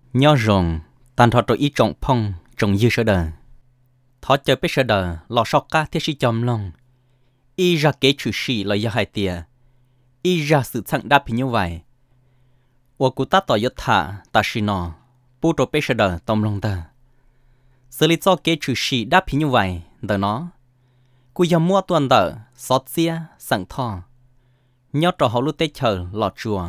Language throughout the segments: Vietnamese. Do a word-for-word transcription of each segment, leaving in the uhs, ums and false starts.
nhớ rồng tan thọ trội ý trọng phong trồng dư sơ đờ thọ chờ biết sơ đờ lò sọ cá thiết sĩ chòm lòng y ra kế chủ sĩ là do hai tia y ra sự thăng đáp như vậy và cụ ta tỏ yết thả ta xí nọ bù trộn biết sơ đờ tòm lòng ta xử lý cho kế chủ sĩ đáp như vậy đờ nó cụ giờ mua tuần đờ xót xia sẵn thọ nhớ trò họ lúc tết chờ lọt chùa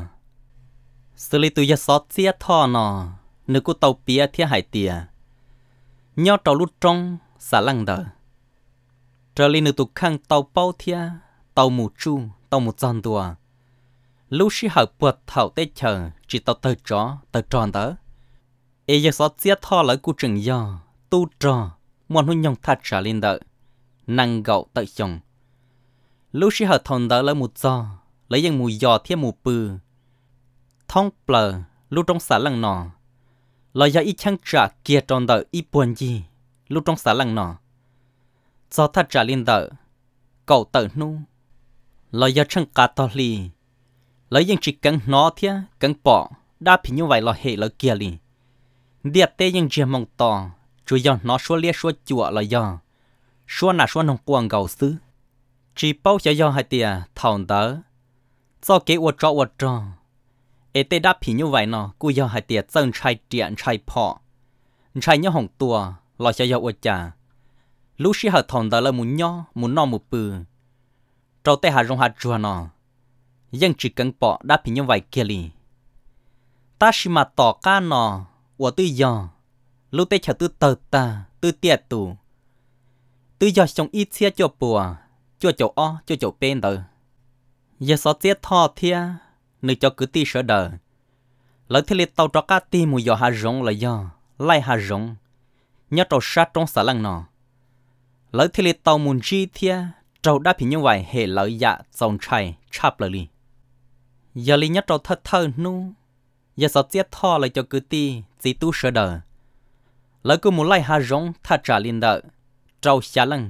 xử lý từ giờ xót xia thọ nọ nếu cô tàu bia thiết hải tìa nhớ trò lúc trong xả lăng đờ trở lên nếu tụ khăn tàu bao thia tàu mù chu tàu mù giòn đùa lúc sĩ hợp buộc thảo tết chờ chỉ tàu tờ chó tờ tròn tớ ê giờ xót xia thọ lại cô chừng do tu trò muốn hôn nhông thật trả lên đờ năng gậu tự chồng lúc sĩ hợp thòn đờ lại một giò lấy những mùi giò thiết mù bư thông plờ lúc trong xả lăng nọ lời do ít chăng trả kia tròn đợi ít buồn gì lúc trong xá lăng nọ do thật trả liên đợi cậu tự nu lời do chăng cả to li lời nhưng chỉ cần nó thia cần bỏ đa phí như vậy là hệ lời kia li điệp tê nhưng chỉ mong to chủ do nó xua lia xua chùa lời do xua nà xua nông quang gầu xứ chỉ bao giờ do hai tia thòng tớ do kế uất trọ uất trọ ê tê đáp phí như vậy nọ cô do hai tiệt dân trai triện trai phọ trai nhớ hồng tua lo cho do uất trà lúc sĩ hợp thòng đó là muốn nhó muốn no một bự trâu tê hà rong hạt chua nọ dân chỉ cần bỏ đáp phí như vậy kia li ta xí mà tỏ ca nọ uất tư do lúc tê chờ tư tờ ta tư tiệt tù tư do sống ít xe cho bùa cho chỗ o cho chỗ bên tờ giờ sao tiết thọ thia nơi cho cứ ti sợ đời lỡ thế liệt tàu cho cá ti mùi giò hà rong là do lai hà rong nhớ trâu sát trong xà lăng nọ lỡ thế liệt tàu mùn chi thia trâu đáp hình như vậy hệ lỡ dạ dòng chai chắp lỡ li giờ li nhớ trâu thơ thơ nu giờ sao tiết thọ lại cho cứ ti chỉ tu sợ đời lỡ cứ muốn lai hà rong thà trả liên đợi trâu xà lăng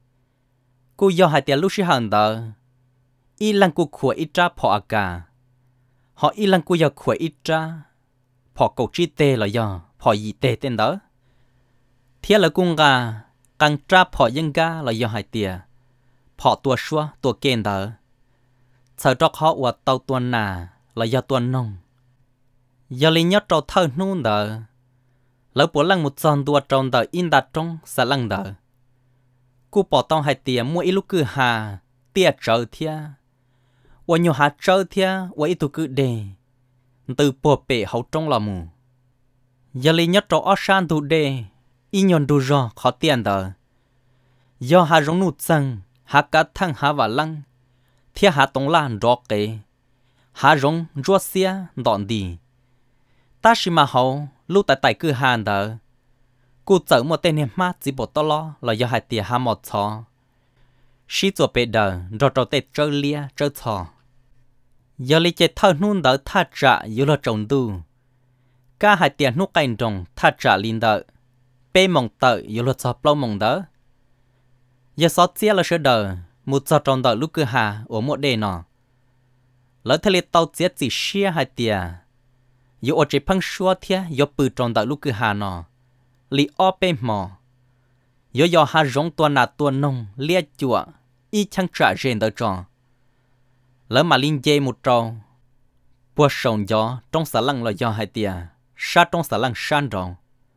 cô do hai tiền lúc sĩ hàn đợi y lăng cô khỏe ít ra phò cả họ y lăng cô giờ khỏe ít ra phò cầu chi tê là do phò gì tê tên đó thế là cung gà càng ra phò dân ga là do hai tia phò tua xua tua kên đó sợ cho họ qua tàu tuần nà là do tuần nông giờ lý nhớ trâu thơ nôn đó lỡ bộ lăng một giòn đua tròn đó in đặt trong xã lăng đó cô bỏ tao hai tia mua ít lúc cứ hà tia trở thia và nhiều hạt trâu thia và ít tụ cứ đề từ bộ bể hậu trong là mù giờ lấy nhất trâu ở san tụ đề ít nhon tụ rò khó tiền đó do hà rong nút sang hà cá thang hà và lăng thia hà tông lan rõ kề hà rong rùa xia đòn đi ta chỉ mà hậu lúc tại tại cứ hàn đó cô chở một tên em mát chỉ bộ to lo là do hai tia hà một chó sĩ chuột bể đờ rồi trâu tết trâu lia trâu thò giờ lấy chế thơ nôn đỡ tha trả yếu là trồng tu cả hai tiền nút cành trồng tha trả linh đỡ bê mong tợ yếu là cho plau mong đỡ giờ xót chia là sơ đờ một cho trồng đỡ lúc cứ hà ở một đề nọ lỡ thế tàu chia chỉ xia hai tiền yếu ở chế phăng xua thia yếu bự trồng đỡ lúc cứ hà nọ li o bê mò yếu yếu hà rong tuần nà tuần nông lia chùa y chăng trả rèn đỡ tròn lỡ mà linh dê một trâu bùa sòng gió trong xà lăng là do hai tia sát trong xà lăng san rồng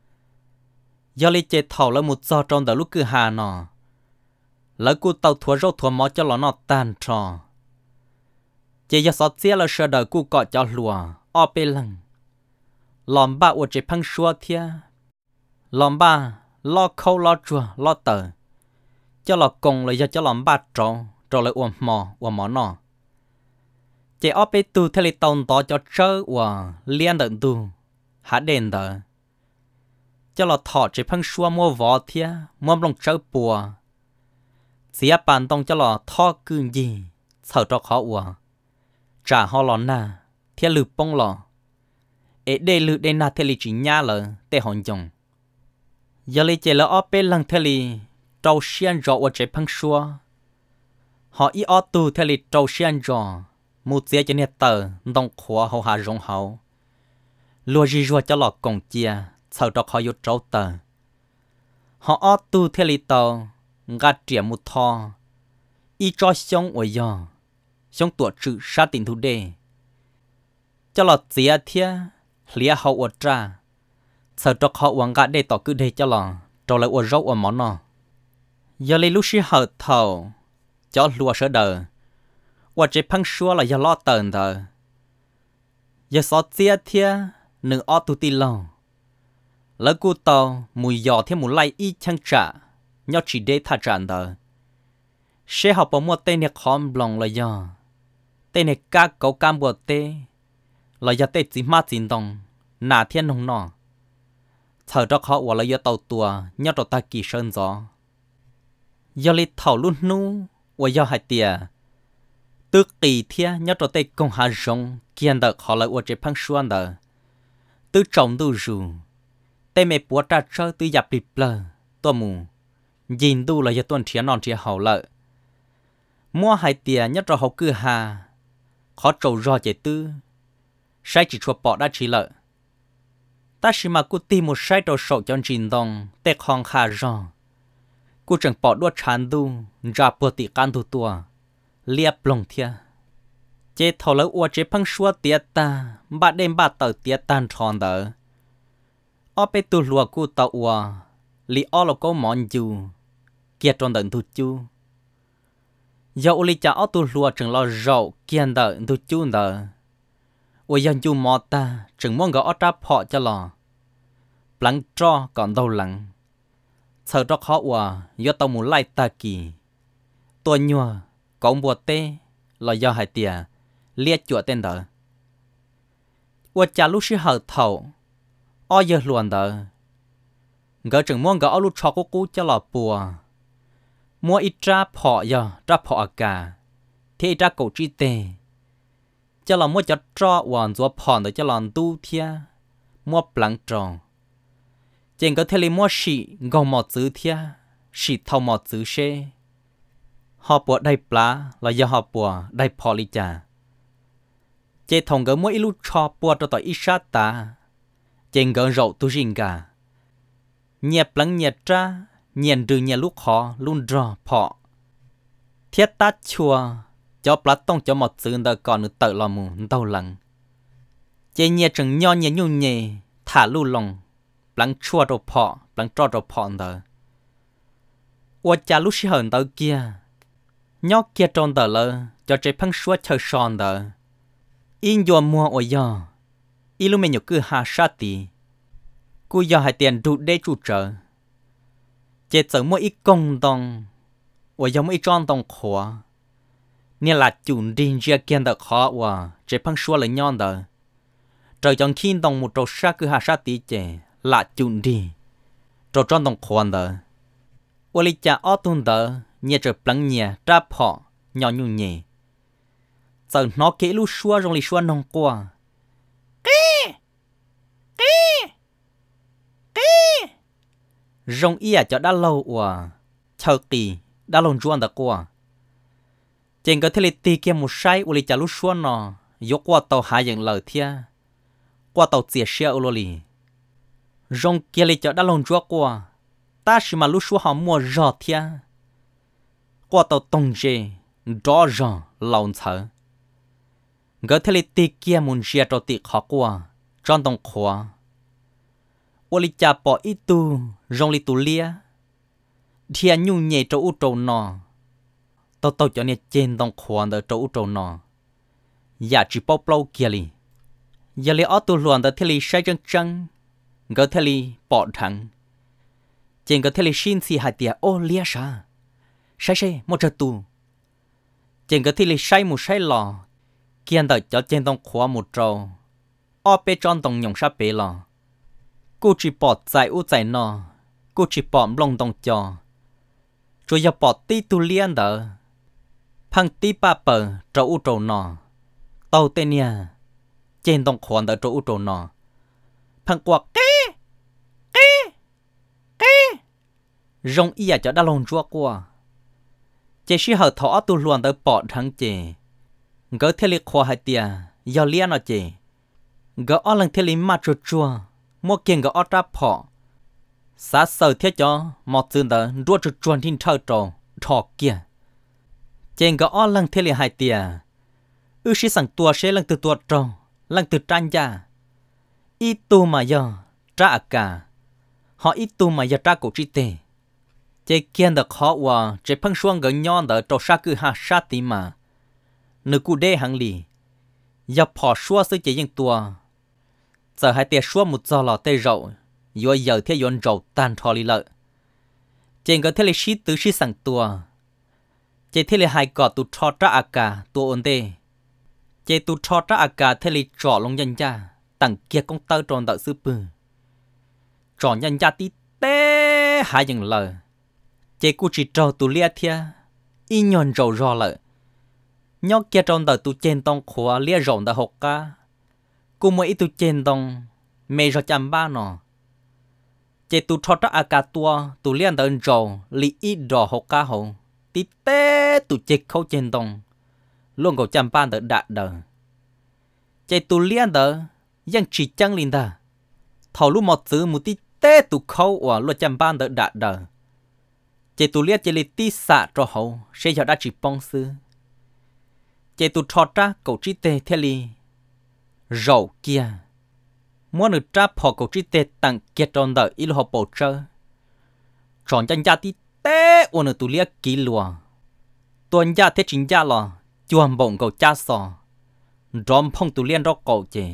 do lấy chế thầu lỡ một giò trong đời lúc cứ hà nọ lỡ cô tàu thua rau thua mó cho nó nọ tan trò chế do sót xía là sợ đời cô cọ cho lùa o bê lăng lòm ba ở chế phăng xua thia lòm ba lo khâu lo chùa lo tờ cho lò cùng là do cho lòm ba trâu trâu lại uổng mò uổng mò nọ chế ở bên tu theo lịch tông to cho chơi và liên đận tu há đền đó cho là thọ chế phăng xua mua vỏ thia mua lông chơi bùa xía bàn tông cho là thọ cương gì sợ cho khó và trả họ lon na theo lư bông lò ế đề lư đề na theo lịch chỉ nhá lờ tê hòn dòng giờ lấy chế là ở bên lăng theo lịch trâu xiên rõ và chế phăng xua họ ý ở tu theo lịch trâu xiên rõ một giờ cho nên tờ đông khóa hậu hà rong hậu lùa gì rùa cho lọ cổng chia sau đó khó yếu trâu tờ họ ở tu theo lý tàu gạt triển một thò y cho sống ở giờ sống tuổi sự sát tình thủ đề cho lọ chia thia lia hậu ở tra sau đó họ uống gạt để tỏ cứ để cho lọ rồi lại ở rau ở món nọ giờ lấy lúc xí hở thầu cho lùa sơ đờ và chế phăng xua là do lo tờn thờ giờ xót chia thia nửa ở tu ti lâu lỡ cu tàu mùi giò thêm một lai y chăng trả nhau chỉ để thà tràn thờ sẽ học bằng một tên này khom lòng là do tên này cá cậu cam bùa tê là do tên chỉ mát chín đồng nà thiên nông nọ thở đó họ và là do tàu tua nhau tàu ta kỳ sơn gió do lịch thảo luôn nu và do hai tia tức kỳ thia nhau tàu tây công hà rong kiên đợt họ lại và chế phăng xuân đợt tư trồng tu rù tây mẹ bùa tra chơi tư dập điệp lờ tua mù nhìn tu là do tuần thiến non thiến hậu lợi mua hai tia nhất rồi họ cứ hà khó trầu rò chế tư sai chỉ chua bỏ đã chỉ lợi ta chỉ mà cô tìm một sai đồ sổ cho trình đồng tê khong khả rò cô chẳng bỏ đua chán tu ra bờ tị can tu tua liệp lồng thia chế thầu lỡ ua chế phăng xua tiệt ta ba đêm ba tờ tiệt tan tròn đỡ ở bên tu lùa cô tàu ua li ở là có món dù kia tròn đợn tu chu dầu li cha ở tu lùa chẳng lo rậu kia đợn tu chu đỡ ôi dân chu mò ta chẳng muốn gõ trap họ cho lò lắng cho còn đâu lắng sợ đó khó ua do tàu muốn lại ta kỳ tôi nhua có bùa tê là do hai tia liệt chuột tên đỡ ua cha lúc xí hở thầu o giờ luôn đỡ gỡ chẳng muốn gỡ lúc cho cô cú cho lò bùa mua ít ra họ giờ ra họ cả thế ra cổ chi tê cho lò mua cho cho hoàn rồi họ để cho lò tu thia mua blanc tròn trên có thể lấy mua xị gom một chữ thia xị thâu một chữ xe họ bùa đầy plá là do họ bùa đầy phò lý trà chế thòng gỡ mỗi lúc cho bùa cho tỏi ít sát ta trên gỡ rậu tu riêng cả nhẹp lắng nhẹp ra nhện từ nhẹ lúc khó luôn rò phò thiết tát chua cho plá tông cho một chữ đã còn được tự làm mù đau lắng chế nhẹ chừng nho nhẹ nhung nhẹ thả lưu lòng lắng chua đồ phò lắng cho đồ phò đó ua cha lúc xí hờn tao kia nhóc kia tròn tờ lơ cho trái phăng xua chờ son tờ in dùa mua ở giờ in lúc mình nhớ cứ hà sát tì cú giờ hai tiền đủ để trụ trợ chế giờ mua ít công đồng ở giờ mua ít tròn đồng khóa nên là chủ đình ra kiên tờ khó và trái phăng xua lấy nhon tờ trời chọn khi đồng một trâu sát cứ hà sát tì chế là chủ đi trâu tròn đồng khóa tờ ở lịch cha ở tuần tờ nhẹ trở plăng nhẹ ra họ nhỏ nhung nhẹ giờ nó kỹ lu xua trong li xua nông qua kê kê kê rong ia cho đã lâu à chờ kỳ đã lâu chuan đã qua trên cái thế li tì kia một sai u li cha lu xua nó dốc qua tàu hai dạng lời thia qua tàu chia xe u li rong kia li cho đã lâu chuan qua ta chỉ mà lu xua họ mua giọt thia qua tàu tông dê rõ ràng lòng thở gỡ thế li kia muốn chia cho tiệc khó qua trong đồng khóa ô li cha bỏ ít tu rong li tu lia thia nhung nhẹ cho u trâu nọ tàu tàu cho nên trên đồng khóa ở cho u trâu nọ giả chỉ bao lâu kia li giờ li ở tu luận ở thế li sai chân chân gỡ thế li bỏ thẳng trên gỡ thế li xin si hai tia ô lia sa sai sai một trận tù trên cái thi li sai một sai lò kiên đợi cho trên tông khóa một trâu ở bên trong tông nhung sắp bể lò cô chỉ bỏ giải u giải nọ cô chỉ bỏ lông tông cho rồi giờ bỏ tí tu liên đỡ phăng tí ba bờ trâu u trâu nọ tàu tên nhà trên tông khóa đỡ trâu u trâu nọ phăng quạt kê kê kê rong ia cho đã lông chua qua chế sĩ hở thọ tu luận tới bỏ thằng chế gỡ thế liệt khoa hai tia do liên nó chế gỡ ở lần thế lý mà chua chua mua kiên gỡ ở trap họ xã sở thiết cho một dương đó đua chua chua tin thơ trò thọ kia trên gỡ ở lần thế lý hai tia ư sĩ sang tua sẽ lần từ tua trò lần từ tranh gia ít tu mà giờ trả cả họ ít tu mà giờ trả cổ trí tệ chế kiên được họ và chế phăng xuông gỡ nhon đó trò sa cứ hạ sát tí mà nữ cụ đê hàng lì giờ bỏ xua sư chế những tua giờ hai tia xua một giờ lò tê rậu giờ giờ thế yon rậu tan thò lì lợi trên có thế là shit tứ shit sang tua chế thế là hai cọ tụ thọ trả cả tua ổn tê chế tụ thọ trả cả thế là trọ lông nhân gia tặng kia công tơ tròn đợi sư bự trò nhân gia tí tê hai dừng lời chế cụ chỉ trò tụ lia thia y nhon rậu rò lợi nhóc kia tròn đợi tụ trên tông khóa lia rộng đã học ca cụ mỗi tụ trên tông mê rò chăm ba nọ chế tụ thọ trả cả tua tụ liên đợi rậu li ít rò học ca hậu tí tê tụ chế khâu trên tông luôn có chăm ba đợi đạt đời chế tụ liên đợiยังchỉ chẳng linh ta thầu lúc một chữ một tí tê tụ khâu và luật chăm ban đỡ đạt đờ chế tụ liệt chế li tí xạ cho hậu sẽ cho đã chỉ bong sư chế tụ thọ ra cầu trí tê thế li rầu kia muốn được trả phò cầu trí tê tặng kia tròn đỡ ít họ bổ trợ tròn chân gia tí tê ôn ở tụ liệt kỹ lùa tuần gia thế chính gia lò chuồn bổng cầu cha sò rõm phong tụ liên đó cầu chế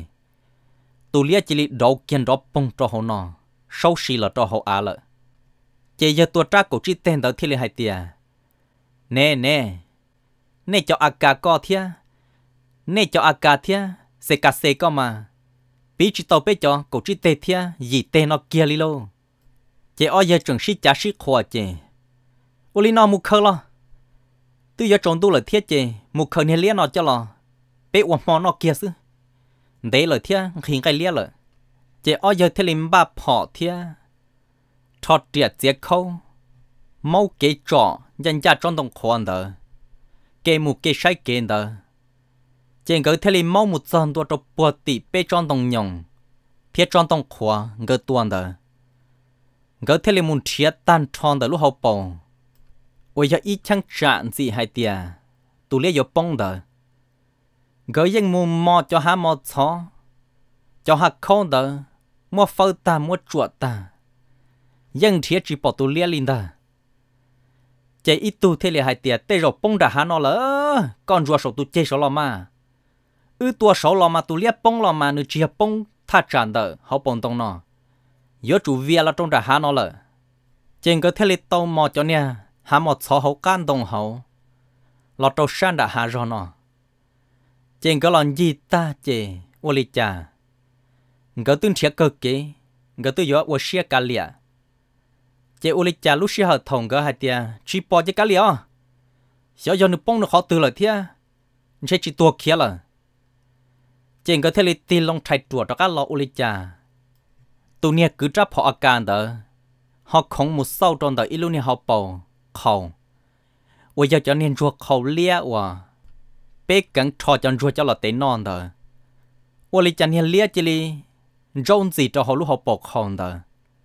tụ lia chỉ li đầu kiên đó bông cho họ nọ sâu xì là cho họ á lợ chỉ giờ tua tra cổ trí tên đó thì li hai tia nè nè nè cho aga co thia nè cho aga thia se cà se co mà bí chỉ tàu bé cho cổ trí tên thia gì tên nó kia li lô chỉ ở giờ trường sĩ trả sĩ khoa chỉ ô li nó mu khờ lo từ giờ trồng tu là thiết chỉ mu khờ nè lia nó cho lo bé uổng mò nó kia sư đấy là thia hình cái lia rồi chỉ ở giờ thế lim ba họ thia thọt tiệt giết khâu mau kế trọ nhân gia trong đồng khoan đó kế một kế sai kế đó chỉ cái thế lim mau một dân tua cho bùa tị bê trong đồng nhung phía trong đồng khoa cái tuần đó cái thế lim muốn thiệt tan tròn đó lúc học bổng ôi giờ ít chẳng chạm gì hay tia tụ lia giờ bông đó gửi dân mua mò cho há mò chó cho há không đỡ mua phơi ta mua chuột ta dân thiệt chỉ bỏ tụ lia linh ta chạy ít tu thế là hai tiệt tê rồi bông đã há nó lỡ con rùa sầu tụ chơi sầu lò mà ư tua sầu lò mà tụ lia bông lò mà nữ chỉ bông tha tràn đỡ họ bông tông nó nhớ chủ vía là trong đã há nó lỡ trên cái thế là tàu mò cho nè há mò chó hậu can đồng hậu lọt đầu san đã há rồi nó trên cái lon gì ta chê ô li cha cái tương thiệt cực kỳ cái tương gió ô xia cá lìa chê ô li cha lúc xia hợp同cái hai tia chỉ bỏ cái cá lìa xíu giờ nước bông nó khó từ lại thia sẽ chỉ tua kia là trên cái thế li tì long thay tua cho các lọ ô li cha tụi nia cứ chấp họ akan đó họ không một sau trong đó ilu nia họ bầu khẩu ôi giờ cho nên ruột khẩu lìa và bé cắn thò cho ruột cho là té non đó ô li chân hiền lia chỉ li rong gì cho họ lúc họ bọc hòn đó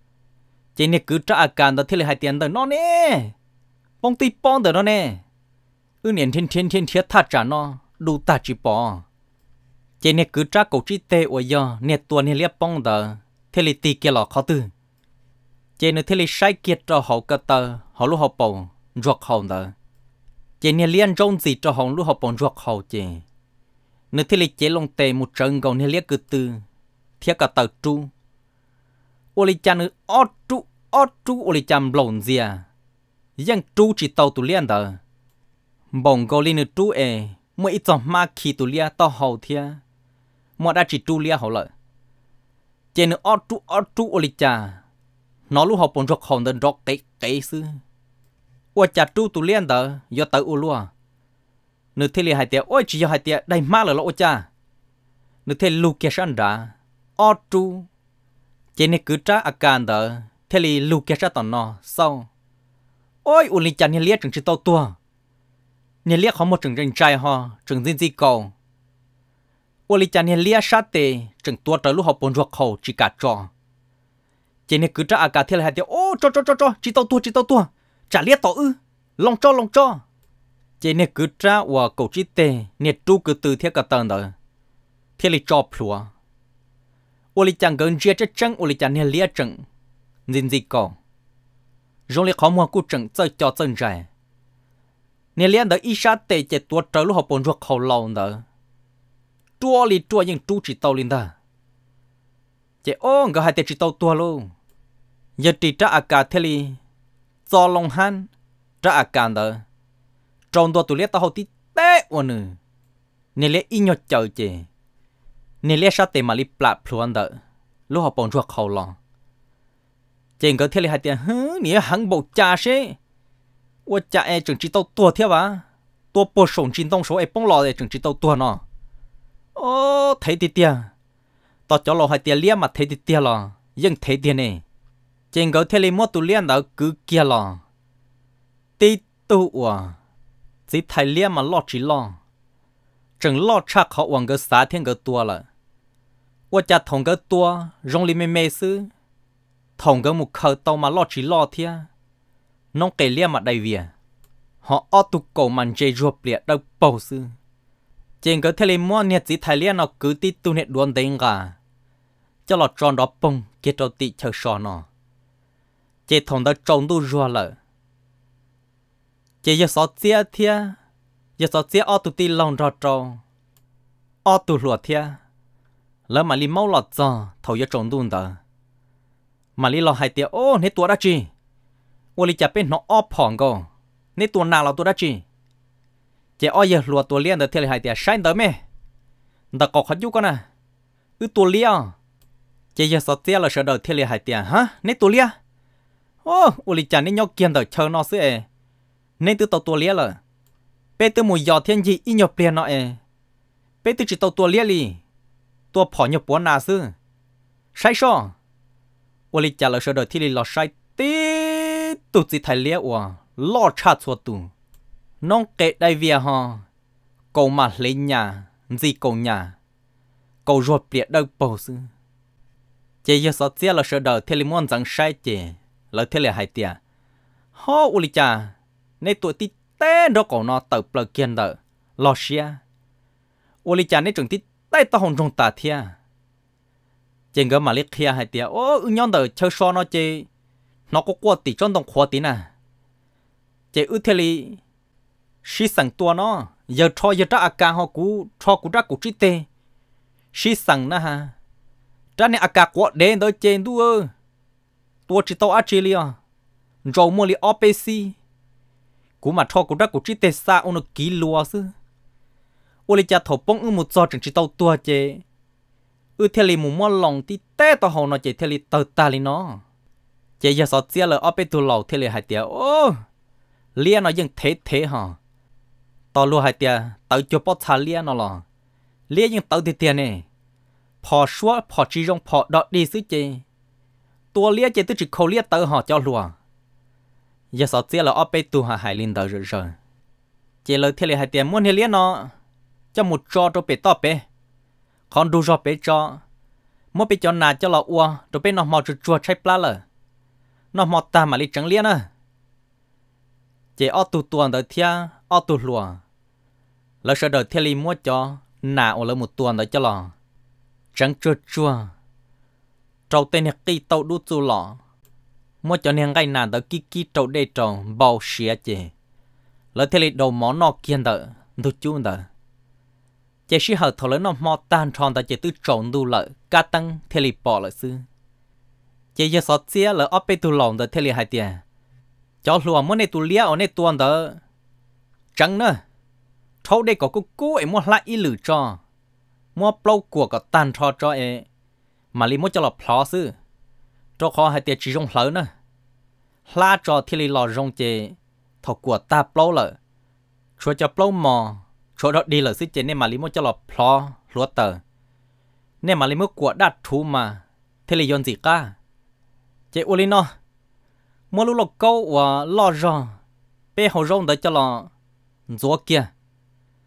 chỉ này cứ trả akan đó thì là hai tiền đó nó nè bông tì bông đó nó nè ư niệm thiên thiên thiên thiết thắt trả nó đủ ta chỉ bỏ chỉ này cứ trả cổ trí tê ôi giờ nè tuần hiền lia bông đó thì là tì kia là khó tư chỉ này thì là sai kiệt cho họ cái tờ họ lúc họ bọc ruột hòn đó chỉ này liên rong gì cho họ lúc họ bọc ruột hòn chỉ nếu thì lịch chế lông tề một trận gầu nên liếc cứ từ thiết cả tờ tru ô li chan ớt tru ớt tru ô li chan lộn gì à dân tru chỉ tàu tụ liên đó bồng gầu li nữa tru e mỗi ít dòng ma khi tụ liên to hậu thia mọi đã chỉ tru liên hậu lợi trên nữa ớt tru ớt tru ô li chan nó lúc học bồng ruột hòn đơn rót cái cái xứ ô chả tru tụ liên đó do tàu ô lúa nữ thế li hai tia ôi chỉ hai tia đầy má là lỗ cha nữ thế lu kia san đã ở tru trên này cứ trả akan đó thế li lu kia san tận nó sau ôi uli cha này liếc chừng chỉ tao tua này liếc họ một chừng chừng trai ho chừng gì gì cầu ô li cha nè lia sát tê chừng tua trời lúc họ bồn ruột khẩu chỉ cả trò chỉ nè cứ trả à cả thiên là hai tiếng ô cho cho cho cho chỉ tao tua chỉ tao tua trả lia tao ư lòng cho lòng cho chỉ nè cứ trả và cầu chỉ tê nè tu cứ từ thiết cả tầng đó thiên li cho plua ô li chẳng gần chia chết trăng ô li chẳng nè lia chừng nhìn gì còn rồi li khó mua cú chừng chơi cho chân dài nè lia đó ít sát tê chỉ tua trời lúc họ bồn ruột khẩu lâu đó tua li tua nhưng tu chỉ tao linh ta chị ô người hai tê chỉ tao tua luôn giờ chỉ trả cả thế li cho lòng han trả cả đó trong tua tụi liệt tao hậu tí té ôn nữa nè liệt ít nhọt chờ chị nè liệt sát tê mà li plạ pluan đó lúc họ bồn ruột khẩu lòng chị người thế li hai tê hứ nè hắn bộ cha xe ô cha e chừng chỉ tao tua thế ba tua bổ sung chính tông số e bông lò để chừng chỉ tao tua nó ô thấy tí tia tao cho lo hai tia lia mà thấy tí tia lo nhưng thấy tia này trên gấu theo lấy mót tụ lia đó cứ kia lo tí tụ à chỉ thấy lia mà lo chỉ lo chừng lo chắc họ uống cái xả thiên cái tua là ô cha thòng cái tua rong li mê mê sư thòng cái một khờ tàu mà lo chỉ lo thia nông cái lia mà đầy vía họ ở tụ cầu màn dây ruột liệt đâu bầu sư trên cái thế mua nhiệt chỉ thái liên nó cứ tí tu nhiệt đuôn đánh cả cho lọt tròn đó bông kết đầu tị chờ sò nó chế thòng đó trồng tu rùa lợ chế giờ sáu chia thia giờ sáu chia ở tụ tị lòng rò trâu ở tụ lụa thia lỡ mà li mau lọt giò thầu giờ trồng tu đó mà li lọt hai tia ô nấy tua đã chi ô li chả bên nó óp phỏng go nấy tua nào là tua đã chi chị ơi giờ lùa tua liên được theo hai tia sai tới mẹ, đã có khách du con à, ư tua liên, chị giờ sao tia là sợ đời theo hai tia hả, nấy tua liên, ô, uli chả nên nhóc kiên đời chờ nó xưa, nên từ tàu tua liên rồi, bé từ mùi giò thiên gì ít nhóc liền nó ê, bé từ chỉ tàu tua liên đi, tua phỏ nhóc bốn nào xưa, sai sao, uli chả là sợ đời theo là sai tí, tụt gì thay liên à, lo chát xua tụ nông kệ đại việt họ cầu mà lấy nhà gì cầu nhà cầu ruột biệt đâu bầu sư chỉ giờ sao chia là sợ đời theo lý môn rằng sai chỉ là theo lý hai tia họ uli cha nên tuổi tí té đó cổ nó tập bờ kiên đời lo xia uli cha nên trường tí tay tao hồng trong tà thia chỉ ngỡ mà liếc kia hai tia ô ư nhon đời chơi so nó chỉ nó có qua tỷ trong đồng khoa tí nè chỉ ư theo lý sĩ sang tua nó giờ cho giờ trả cả họ cú cho cú trả cú trí tê sĩ sang na ha trả này cả quá đen tới trên tua tua chỉ tao Australia rồi mua li o pê xê cú mà cho cú trả cú trí tê xa ông nó ký lúa sư ô li cha thổ bông ư một giò chẳng chỉ tao tua chê ư theo li mua lòng tí té tao họ nó chê theo li tao ta li nó chê giờ sao chia là o pê tu lầu theo li hai tia ô lia nó vẫn thế thế hả tao luôn hai tia tao cho bớt thà lia nó là lia nhưng tao thì tiền này phò xóa phò chỉ rong phò đọt đi xứ chê tua lia chê tôi chỉ khâu lia tao họ cho luôn giờ sao chia là ở bên tu hà hải linh tao rồi rồi chê lời thế là hai tia muốn lia nó cho một trò cho bé to bé còn đủ cho bé cho muốn bé cho nà cho là ua rồi bé nó mò chua chua cháy plá lờ nó mò ta mà li trắng lia nữa chỉ ở tu tuần đời thia ở tu lùa lỡ sợ đời thia li mua cho nào lỡ một tuần đời cho lò trắng chua chua trâu tên nhạc kỳ tàu đu chu lò mua cho nên ngày nào đời kí kí trâu đê trâu bao xía chè lỡ thia li đầu món nọ kiên đời tu chu đời chỉ sĩ hợp thầu lỡ nó mò tan tròn đời chỉ tư trộn đu lợ cá tăng thia li bỏ lợ sư chỉ giờ sọt xía lỡ ở bên tu lòng đời thia li hai tiền cho lùa muốn này tụ lia ở này tuần đó chẳng nữa thâu đây có cô cô ấy mua lại ý lử cho mua plau của có tàn cho cho ấy mà li mua cho là plau sư cho khó hai tiệt chỉ rong lớn nữa la cho thì li lò rong chè thầu của ta plau lợ cho cho plau mò cho đó đi lợ sư chè nên mà li mua cho là plau lúa tờ nên mà li mua của đặt thú mà thì li yon gì cả chè uli nó mua lúa lộc câu và lò rò bé hậu rong đợi cho lò gió kia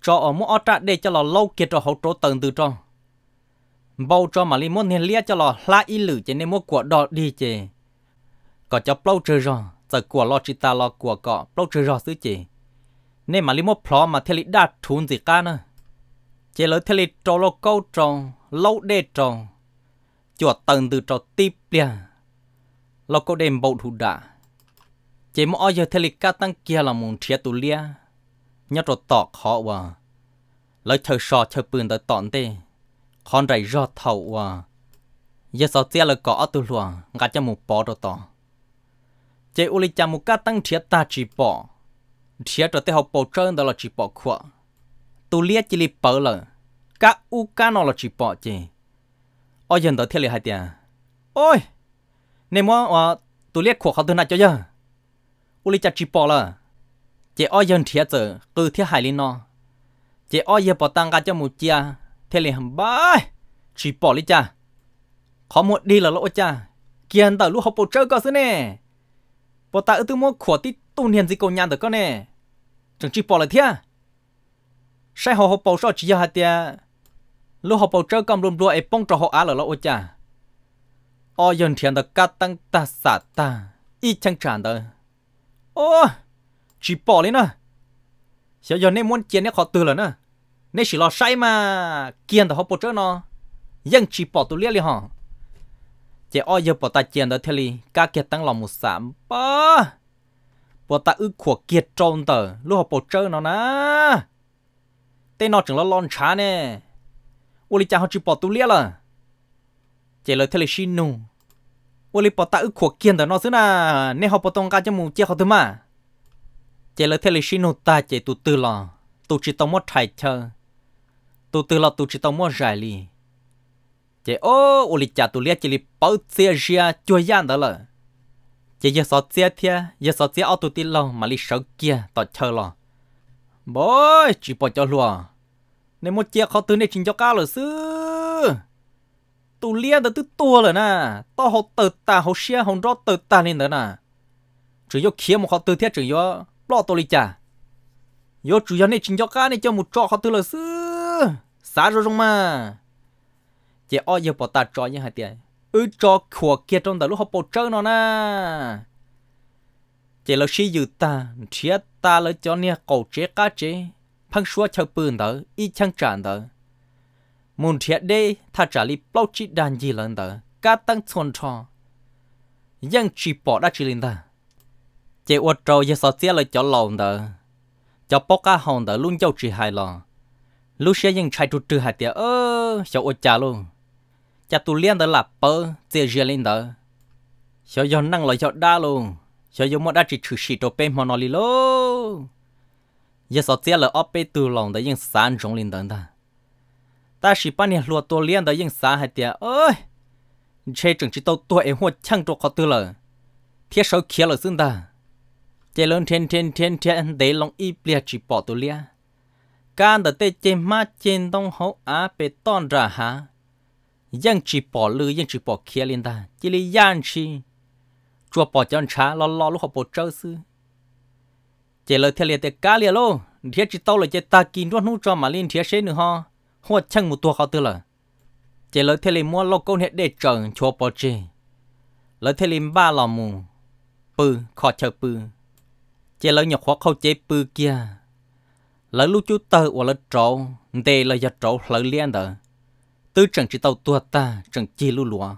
cho ở mua trả để cho là lâu kia cho hậu trố tầng từ trong bao cho mà li muốn nên lia cho là la ý lử cho nên mua quả đỏ đi chê có cho bao chơi rồi giờ quả lo chỉ ta lo quả cọ bao chơi rồi xứ chê nên mà li mua phò mà theo li đạt thun gì cả nữa chê lỡ theo li trâu lo câu trâu lâu đê trâu chuột tầng từ trâu tiếp lia lo câu đêm bầu thủ đà chê mua giờ theo li cá tăng kia là muốn thiệt tụ lia nhớ trâu tọt khó quá lấy chơi sò chơiปืนtới tọn tê con rầy rót thầu à giờ sao chia là có từ luồng ngã cho một bỏ rồi tỏ chế u li chăm một cá tăng thiệt ta chỉ bỏ thiệt rồi tới học bộ trơn đó là chỉ bỏ khỏa tu liệt chỉ li bỏ là cá u cá nó là chỉ bỏ chứ ôi giờ tới thiệt là hai tiền ôi nên mà tu liệt khỏa họ từ nào cho giờ u li chăm chỉ bỏ là chế ôi giờ thiệt giờ từ thiệt hai li nó chế ôi giờ bỏ tăng ngã cho một chia thế liền hầm bái chỉ bỏ đi cha khó một đi là lỗ cha kiên tờ lúc học bộ chơi có xứ nè bộ ta ở từ mua khổ tí tu niên gì cô nhàn được con nè chẳng chỉ bỏ lại thế sai họ học bộ sao chỉ cho hạt tiền lúc học bộ chơi cầm rùm rùa ấy bông trò họ á là lỗ cha ôi dân thiền được cắt tăng ta xả ta ít chẳng tràn đời ô chỉ bỏ đi nữa sao giờ nên muốn chiến nó khó từ rồi nữa nên chỉ lo say mà kiên tao học bộ chơi nó dân chỉ bỏ tụi liệt li hả chỉ oi giờ bỏ ta kiên đó theo li cá kiệt tăng lòng một sám ba bỏ ta ư của kiệt trôn tờ lúc học bộ chơi nó na tên nó chẳng lo lon chả nè uli cha họ chỉ bỏ tụi liệt là chỉ lời theo li xin nu uli bỏ ta ư của kiên tờ nó xứ na nên học bộ tông cá cho mù chia họ thứ mà chỉ lời theo li xin nu ta chỉ tụi tư lo tụi chỉ tao mất thay chơi tụi từ là tụi chỉ tao mua giải li, chế ô u li cha tụi liệt chỉ li bảo xe ria chui gian đó là, chế giờ sọt xe thia giờ sọt xe ô tô tin lòng mà li sợ kia tao chơi lo, bôi chỉ bỏ cho lùa, nên một chiếc họ từ này chính cho cao rồi xứ, tụi liệt đó tụi tua rồi nè, tao họ tự ta họ xe họ rót tự ta lên đó nè, chỉ có kia một họ từ thiết chỉ có lo tụi li cha, yo chủ yếu này chính cho cao này cho một trò họ từ là xứ xả rồi không mà chỉ oi giờ bỏ ta trò như hai tiền ư trò khua kia trong đó lúc họ bỏ trơn nó na chỉ là sĩ dự ta thiệt ta lấy cho nè cầu chế cá chế phăng xua chơiปืน đó ít chăng tràn đó muốn thiệt đây ta trả li bao chỉ đàn gì lần đó cá tăng xuân trò nhưng chỉ bỏ đã chỉ linh ta chỉ oi trò giờ sao tiếc lấy cho lòng đó cho bóc cá hòn đó luôn châu chỉ hài lòng lúc xưa những trai tụt trừ hạt tiền ơ sao ôi cha luôn cha tụi liên đó là bơ chia riêng lên đó sao giờ năng lại cho đa luôn sao giờ một đa chỉ trừ xịt đồ bên mà nó đi luôn giờ sao chia là ốp bên từ lòng đó những sản trong lên đó ta ta chỉ bao nhiêu lúa tụi liên đó những sản hạt tiền ơi chơi chừng chỉ tao tuổi em hoa chăng cho họ từ lời thiết số kia là xưng ta chơi lớn thiên thiên thiên thiên để lòng ít bia chỉ bỏ tụi liênการแต่เตเจมาเจนต้องเขาอาไปต้อนราหายังจีปอลือยังจีปอเคียลินดาจิลิยานชีจัวปอจอนช้ารอรอลูกเขาปวดเจ้าซื้อเจเลยเทเลเตกาเลียโลเทียจิโตเลยเจตากินด้วยนู้จอมาลินเทียเชนึงฮอหัวช่างหมู่ตัวเขาตัวเลยเจเลยเทเลมัวโลโก้เฮ็ดเดจังชัวปอเจเลยเทลิมบ้าหลอมูปือขอเชอปือเจเลยหยกหัวเข้าเจปือเกียlỡ lúc chú tơ hoặc lỡ trâu đây là do trâu lỡ liên đó tư chẳng chỉ tàu tua ta chẳng chi lu lúa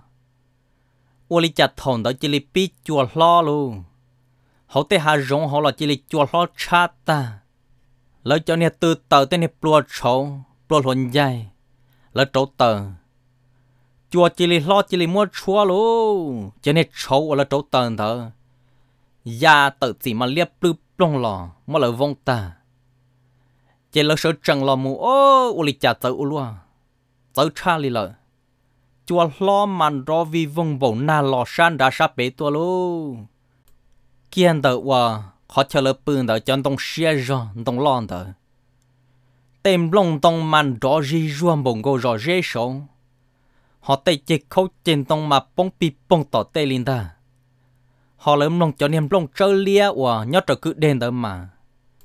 ô li chặt thòng đó chỉ li pi chùa lo luôn họ tê hà rong họ là chỉ li chùa lo cha ta lỡ cho nên từ tờ tên này plua trâu plua hồn dài lỡ trâu tờ chùa chỉ li lo chỉ li mua chua luôn cho nên trâu hoặc lỡ trâu tờ đó ya tự chỉ mà liệp plư plong lò mà lỡ vong ta chỉ là sợ chẳng là mù ô u li chả tới u luôn tới cha li lợ chùa lo màn ro vi vong bổ na lò san đã sắp bể tua luôn kiên đợi qua họ chờ lỡปืน đợi cho tông xe rồi tông lon đợi tem lông tông màn ro ri ruộng bông gò rò rê sống họ tay chỉ khâu trên tông mà bông pi bông tỏ tê linh ta họ lấy lông cho niềm lông chơi lia và nhớ trở cứ đen đợi mà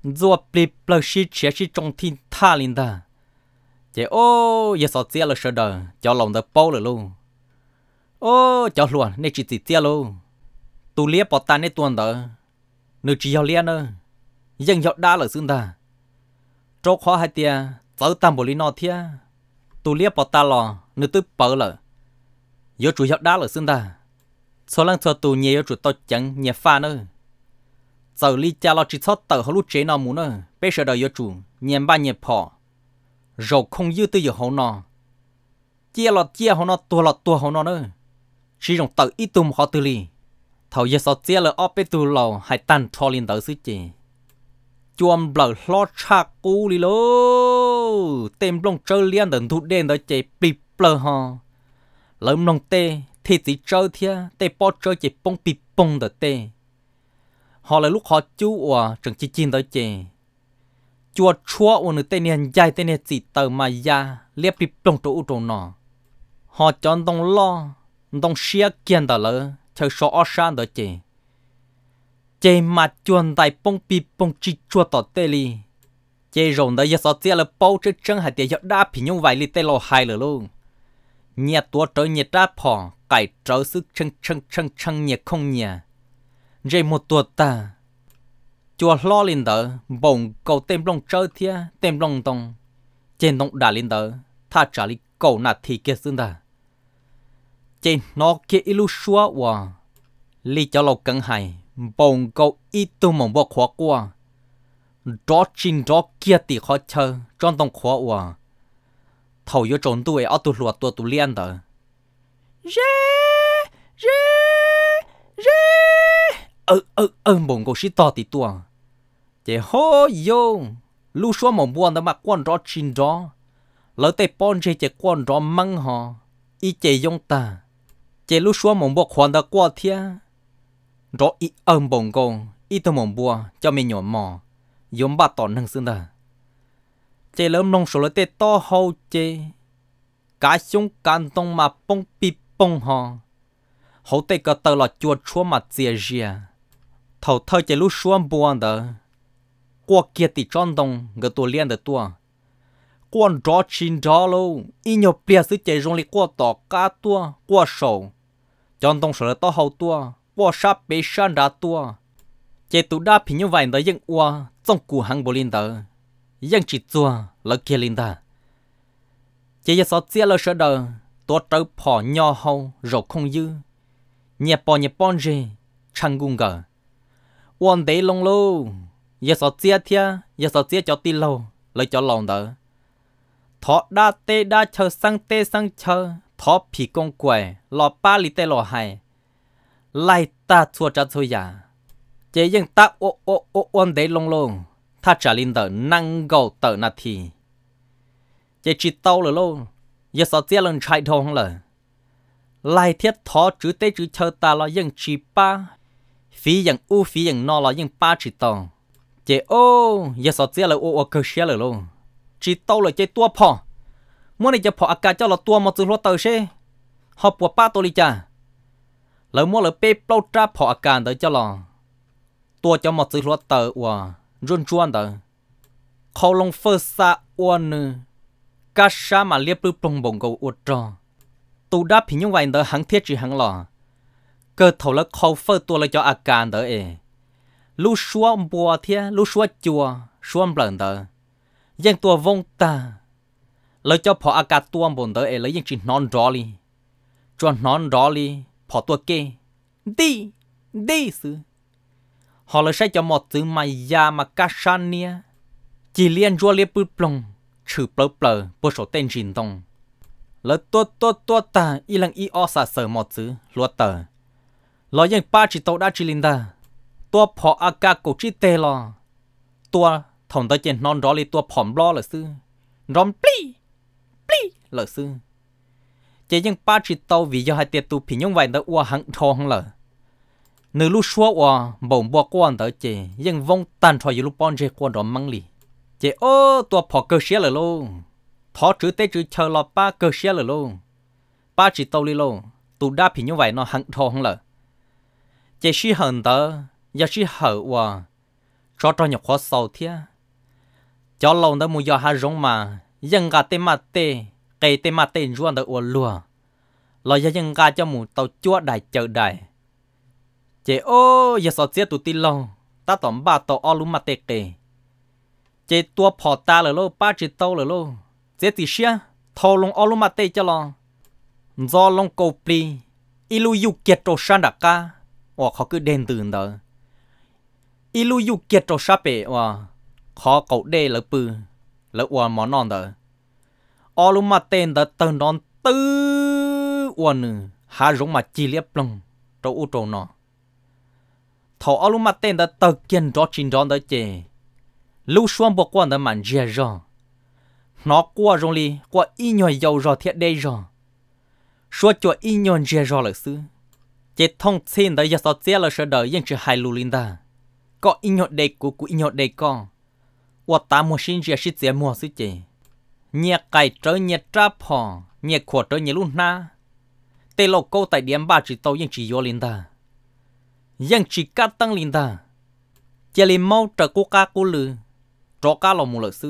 rùa bịp lơ xí chia xí trong thiên tha linh ta chế ô giờ sao chia là sợ đời cho lòng đời bao rồi luôn ô cho luôn nên chỉ chỉ chia luôn tu lia bỏ tan nên tuần đó nữ chỉ giao lia nữa dân dọc đá là xương ta chỗ khó hai tia tới tam bộ lý nọ thia tu lia bỏ ta lò nữ tư bờ là giờ chủ dọc đá là xương ta số lần cho tu nhiều chủ to chẳng nhiều pha nữa giờ li cha lo chỉ sót tờ họ lúc chế nào muốn nữa bây giờ đời giờ chủ nhiều ba nhiều phò rồi không dư tư giờ họ nọ chia lọt chia họ nọ tua lọt tua họ nọ nữa chỉ dùng tự ít tùm họ tư li thầu giờ sao chia là ốp tu lò hay tan thò lên tới xứ chè chuom bờ lót chạc cú li lô tem lông chơi liên đần thụt đen tới chè bịp bờ ho lợm lông tê thì chỉ chơi thia tê po chơi chè bông bịp bông tới tê họ là lúc họ chú à chẳng chỉ chín tới chè chua chua ôn nữ tê niên dài tê niên chỉ tờ mà ya liệp bịp bông chỗ chỗ nọ họ chọn đông lo đông xia kiên tờ lỡ chờ số ở sang đó chè chè mặt chuồn tại bông bì bông chi chua tọt tê li chè rồng đó giờ sao chè là bao trên chân hạt tiền đá phi nhung vài li tê lo hai rồi luôn nhiệt tua trở nhiệt đá phò cải trở sức chân chân chân chân nhiệt không nhà dây một tua ta chua lo lên đó bông cầu tem lông chơi thia tem lông tông trên động đà lên đó tha trả li cầu nạt thì kia xương ta trên nó kia ilu xua wa li cho lâu căng hay bông câu ít tu mong bỏ khóa qua đó chính đó kia thì khó chơi trong tông khóa wa thầu yếu trốn tuổi ở tu lùa tu tu liên đó rê rê rê ơ ơ ơ bông câu xí to thì tua chỉ hô yo lu xua mong buồn đó mà quan đó chính đó lỡ tay pon chơi chỉ quan đó măng họ ít chơi dùng ta chế lúc xóa mồm bò khoan đã qua thia rõ ít ôm bồng gồng ít tôm mồm bùa cho mình nhổn mò giống ba tòn năng xương ta chế lớn nông số lợi tê to hậu chế cá súng can tông mà bông pi bông hò hậu tê cả tờ là chuột chúa mặt dìa dìa thầu thơ chế lúc xóa buồn đó qua kia thì tròn đông người tôi liên được tua quan rõ chín rõ luôn y nhộp bia sự chế rong li qua tỏ cá tua qua sầu chọn tông sở to hậu tua qua sáp bê san đá tua chế tụ đa phi như vậy đó dân qua trong cụ hàng bồ linh đó dân chỉ tua là kia linh ta chế giờ sáu chia là sở đời tua trâu phò nho hậu rồi không dư nhẹ bò nhẹ bon gì chăng gung gờ quan đế long lô giờ sáu chia thia giờ sáu chia cho ti lâu lấy cho lòng đó thọ đa tê đa chờ sang tê sang chờ thọ phì công quẻ lò ba li tê lò hai lai ta chua cha chua ya chế dân ta ô ô ô ôn đấy long long ta trả linh tờ năng gầu tờ nà thì chế chỉ tao rồi luôn giờ sao chế lần chạy thong không lời lai thiết thọ chữ tê chữ chờ ta là dân chỉ ba phí dân u phí dân no là dân ba chỉ tao chế ô giờ sao chế là ô ô cơ xe rồi luôn chỉ tao là chơi tua phò muốn đi chơi phò ác cho là tua một chữ lo tờ xe họ bùa ba tôi đi cha lỡ mua lỡ bê bao tra phò ác tới cho là tua cho một chữ lo tờ và run chuan tờ khâu long phơ sa uan nư cá sa mà liếp bự bông bông cầu uất trò tụ đáp thì như vậy tờ hàng thiết chỉ hàng lò cơ thầu là khâu phơ tua là cho ác tờ ê lu xua bùa thia lu xua chùa xua bẩn tờ dân tua vong ta lấy cho phò ác tua bồn tờ ê lấy dân chỉ non rõ li cho non rõ li phò tua kê đi đi sư họ lấy sai cho một chữ mày ya mà cá san nia chỉ liên rùa liếp bự plong chữ plơ plơ bữa số tên trình tông lấy tua tua tua ta y lăng y o sa sở một chữ lúa tờ lấy dân ba chỉ tàu đã chỉ linh ta tua phò ác cổ chỉ tê lo tua thòng tới trên non rõ li tua phỏm lo là sư róm pli pli là sư chỉ dân ba chỉ tàu vì do hai tiệt tu phi nhung vậy đó qua hăng thong là nữ lúc xóa qua bồng bò quan tới chị dân vong tan thoại lúc bon chơi quan đó măng lì chị ô tua phò cơ xé là luôn thọ chữ tế chữ chờ là ba cơ xé là luôn ba chỉ tàu li luôn tu đa phi nhung vậy nó hăng thong là chị suy hận tớ giờ suy hở qua cho cho nhập khó sầu thia cho lâu đó mua do hai giống mà dân gà tê mát tê cây tê mát tê ruộng đó uốn lùa lo cho dân gà cho mù tàu chúa đại chờ đại chế ô giờ sọt chết tụt tin lâu ta tóm ba tàu ô lúm mát tê kề chế tua phò ta rồi lô ba chỉ tàu rồi lô chế tí xia thâu lông ô lúm mát tê cho lo do lông cầu pli ilu yu kiệt trâu san đặc ca hoặc họ cứ đen từ đó ilu yu kiệt trâu sa bể và khó cậu đê lỡ pư lỡ uo món non đó ô lúm mát tê đó tần đón tư uo nử hà giống mà chi liếp lông trâu u trâu nọ thọ ô lúm mát tê đó tờ kiên đó chín đó đó chê lưu xuân bộ quan đó màn dè rồi nó qua rồi li qua y nhồi dầu rồi thiệt đây rồi xua cho y nhon dè rồi là xứ chế thông xin đó giờ sao chế là sợ đời nhưng chỉ hai lù linh ta có y nhon đây của của y nhon đây con và ta mua xin dè xin chế mua xứ chế nhẹ cày trở nhẹ trap hò nhẹ khổ trở nhẹ luôn na tê lô câu tại điểm ba chỉ tàu nhưng chỉ vô linh ta nhưng chỉ cắt tăng linh ta chế li mau trở cô ca cô lư cho cá lò mù là xứ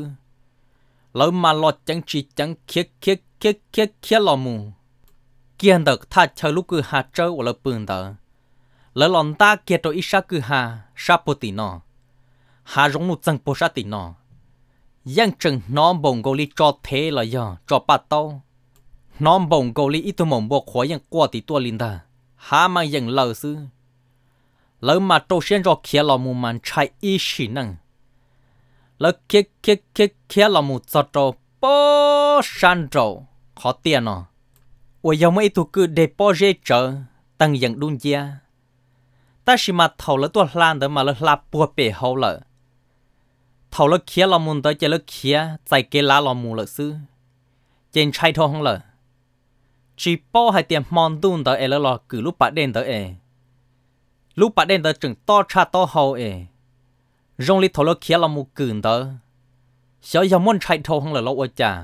lỡ mà lọt chẳng chỉ chẳng khiết khiết khiết khiết khiết lò mù kiên được thà chờ lúc cứ hà trâu hoặc là bừng đó lỡ lòn ta kia cho ít sa cứ hà sa bồ tì nọ hà giống một chân bồ sa tì nọ giang chừng nó bồng gò li cho thế là do cho ba tao nó bồng gò li ít tôi mong bộ khỏi giang qua tì tua linh ta hà mà giang lờ sư lỡ mà trâu xuyên cho kia là một màn chạy ít xí năng lỡ kia kia kia kia là một giọt trâu bó san trâu khó tiền nọ ôi giờ mấy tụ cứ để bỏ rễ chờ tăng dần đun chia ta chỉ mà thầu là tua lan đó mà là la bùa bể hậu lợ thầu là kia là muốn tới chơi là kia tại cái lá là muốn lợ sư trên trái thôi không lợ chỉ bỏ hai tiền mòn đun đó là là cứ lúc bắt đen đó ê lúc bắt đen đó chừng to cha to hậu ê rong li thầu là kia là muốn cừn đó sợ giờ muốn trái thôi không là lâu ở chả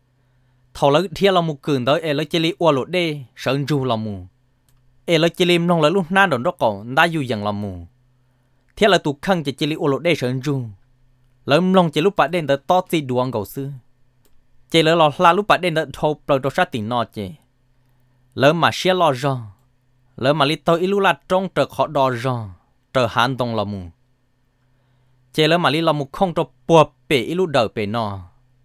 thầu lấy thiên là một cường tới, lấy chỉ li uo lột đê, sợ ru là mù, lấy chỉ li nông lấy lúc na đồn đó còn đã du dần là mù, thiên là tụ khăng chỉ chỉ li uo lột đê sợ ru, lấy nông chỉ lúc bạn đen tới to gì đuông cầu sư, chỉ lấy lò la lúc bạn đen tới thâu bờ đồ sát tỉnh nọ chỉ, lấy mà xé lò rò, lấy mà li tôi ilu la trong trời họ đò rò, trời hàn đông là mù, chỉ lấy mà li là một không cho buộc bể ilu đời bể nọ.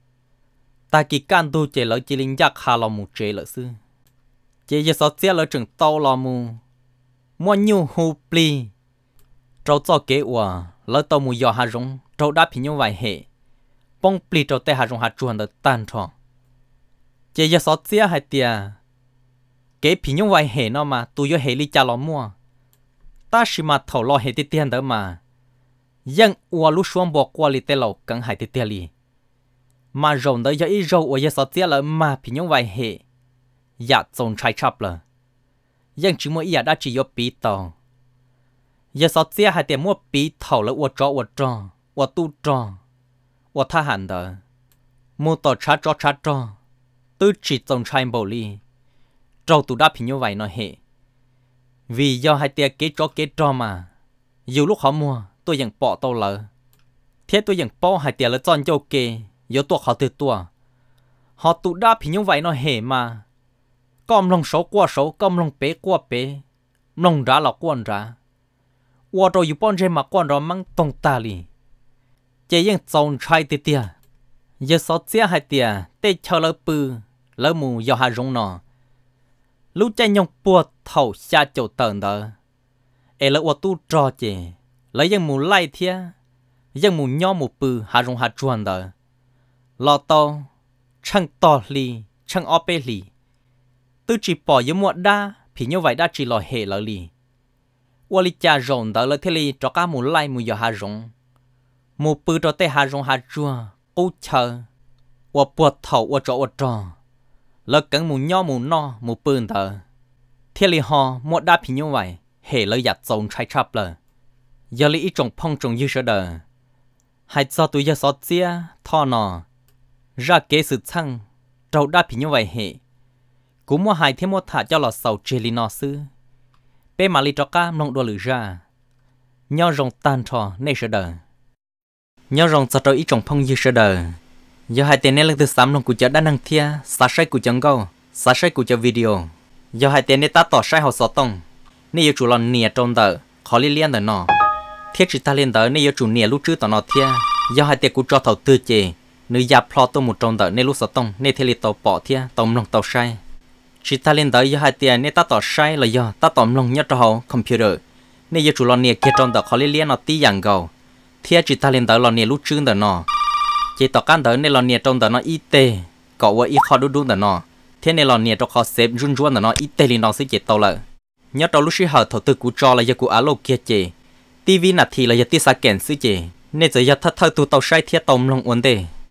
Ta kỳ can tu chế lỡ chỉ linh giác hà lò mù chế lỡ sư chế giờ sao chế lỡ chừng tàu lò mù mua nhiều hù pli trâu cho kế ủa lỡ tàu mù giò hà rong trâu đáp hình như vài hệ bông pli trâu tê hà rong hà chuồn được tan tròn chế giờ sao chế hai tia kế hình như vài hệ nó mà tu yo hệ li cha lò mua ta chỉ mà thầu lò hệ tê tiền đó mà nhưng ủa lúc xuống bỏ qua li tê lầu cắn hai tê tia li mà rồng đấy giờ ít râu ở giờ sao tiếc là mà phải nhung vài hệ, dạ trồng trái chắp là, nhưng chỉ mỗi giờ đã chỉ có bí tàu, giờ sao tiếc hai tiền mua bí thầu là uo trò uo trò, uo tu trò, uo tha hẳn đó, mua tàu chát trò chát trò, tư chỉ trồng trái bầu li, trâu tu đã phải nhung vài nó hệ, vì do hai tiền kế trò kế trò mà, dù lúc họ mua tôi vẫn bỏ tàu lỡ, thế tôi vẫn bỏ hai tiền là chọn châu kê. Yếu tuộc họ từ tua họ tụ đa thì như vậy nó hề mà com lòng số qua số com lòng bế qua bế lòng ra là quan ra qua rồi yếu bọn mà quan rồi mang tông ta li chế những trồng trái tê tê giờ sáu chia hai tê tê chờ lỡ bự lỡ mù do hai rong nọ lúc chạy nhông bùa thầu xa chỗ tờn đó ê lỡ qua tu trò chế lấy những mù lai thia những mù nho mù bự hai rong hai chuan đó lò tàu chẳng to lì chẳng ốp bê lì tôi chỉ bỏ những muộn đa thì như vậy đã chỉ lò hệ lỡ lì qua lì cha rồng đó là thế lì cho cá mù lai mù giờ hà rồng mù bự cho tê hà rồng hà chua ô chờ qua bột thầu qua chỗ qua trò lỡ cắn mù nho mù no mù bự đó thế lì họ muộn đa thì như vậy hệ lỡ giặt dòng trái chắp lờ giờ lì ít trồng phong trồng như sợ đờ hai cho tôi giờ xót chia thò nọ ra kế sự chăng trâu đa thì như vậy hệ cũng mua hai thêm một thả cho lọ sầu chê li nọ sư bé mà li cho cá nông đua lử ra nhau rồng tan trò nên sợ đờ nhớ rằng cho tôi ít trồng phong như sơ đời giờ hai tên này lần thứ sáu lòng của chợ đã năng thia sát sai của chẳng câu sát sai của chợ video giờ hai tên này ta tỏ sai họ sợ tông nếu chủ lần nia trong đời khó liên liên đời nọ thiết chỉ ta liên đời nếu chủ nia lúc trước tỏ nọ thia giờ hai tên của cho thầu tư chê nữ gia plot tôi một trong đời nên lúc sợ tông nên thế li tàu bỏ thia tàu lòng tàu sai chỉ ta liên đời giờ hai tên này ta tỏ sai là do ta tỏ lòng nhất cho họ computer nên giờ chủ lần nia kia trong đời khó liên liên nó tí dạng gầu thia chỉ ta liên đời lần nia lúc trước đời nọ chỉ tỏ can đời nên lần nia trong đời nó y tê cậu và y khó đu đu đời nọ thế nên lần nia cho họ xếp run run đời nó y tê li nó sẽ chỉ tàu lại nhớ trong lúc xí hở thầu tư của cho là giờ của alo kia chị tivi nạt thì là giờ tí sa kèn xí chị nên giờ giờ thắt thâu tu tàu sai thiết tông lòng uốn đề